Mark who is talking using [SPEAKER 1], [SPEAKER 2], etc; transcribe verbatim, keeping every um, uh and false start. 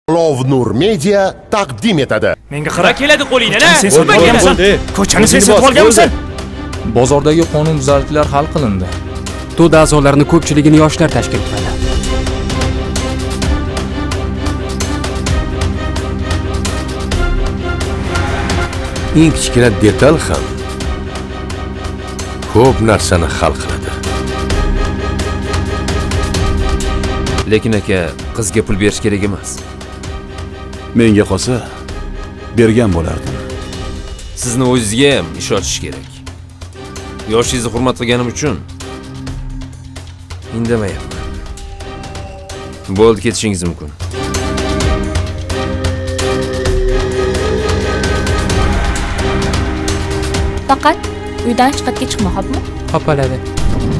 [SPEAKER 1] Lovnur Media taqdim etadi.
[SPEAKER 2] Menga qara keladi qo'lingni, a?
[SPEAKER 3] Sen sotib olganmisan?
[SPEAKER 2] Ko'chani sen sotib olganmisan?
[SPEAKER 3] Bozordagi qonunbuzarliklar hal qilindi.
[SPEAKER 4] To'da a'zolarining ko'pchiligini yoshlar tashkil qiladi.
[SPEAKER 5] Eng kichkina detal ham ko'p narsani hal qiladi.
[SPEAKER 6] Lekin aka, qizga pul berish kerak emas.
[SPEAKER 7] Menga qolsa bergan bo'lardim.
[SPEAKER 6] Sizni o'zingizga ham ish ochish kerak. Yoshingizni hurmat qilganim uchun indamayapman. Bo'ldi, ketishingiz mumkin.
[SPEAKER 8] Faqat uydan chiqib chiqma, xo'pmi?
[SPEAKER 4] Qopaladi.